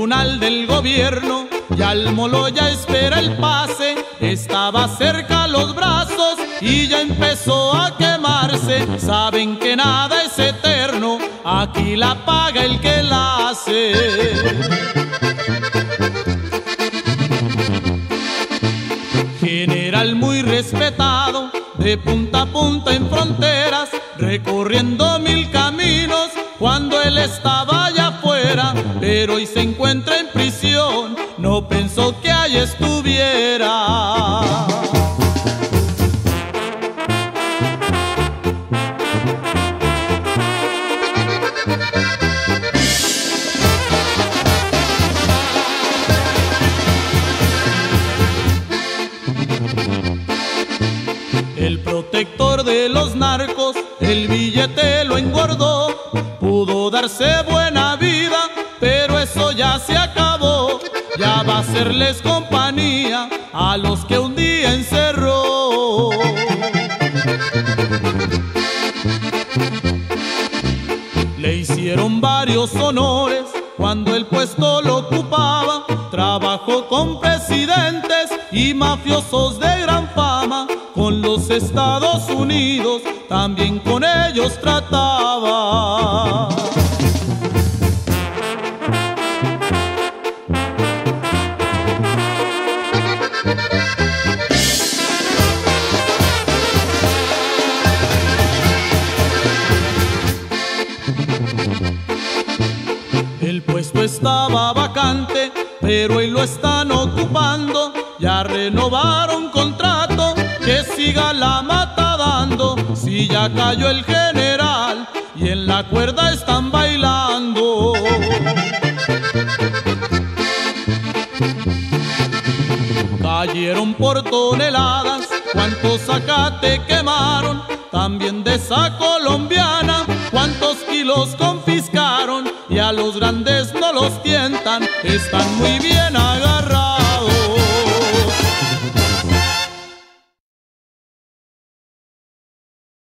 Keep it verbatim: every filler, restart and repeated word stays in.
tribunal del gobierno y al molo ya espera el pase. Estaba cerca los brazos y ya empezó a quemarse. Saben que nada es eterno, aquí la paga el que la hace. General muy respetado, de punta a punta en fronteras, recorriendo mil caminos cuando él estaba allá afuera, pero hoy se encuentra en prisión, no pensó que ahí estuviera. El protector de los narcos, el billete lo engordó. Pudo darse buena vida, pero eso ya se acabó. Ya va a hacerles compañía a los que un día encerró. Le hicieron varios honores cuando el puesto lo ocupaba. Trabajó con presidentes y mafiosos de gran fama. Con los Estados Unidos también con ellos trataba. El puesto estaba vacante, pero hoy lo están ocupando. Ya renovaron contrato, que siga la mata dando. Si ya cayó el general y en la cuerda están bailando. Cayeron por toneladas, cuántos zacate quemaron. También de esa colombiana, cuántos kilos confiscaron. Y a los grandes no los tientan, están muy bien agarrados.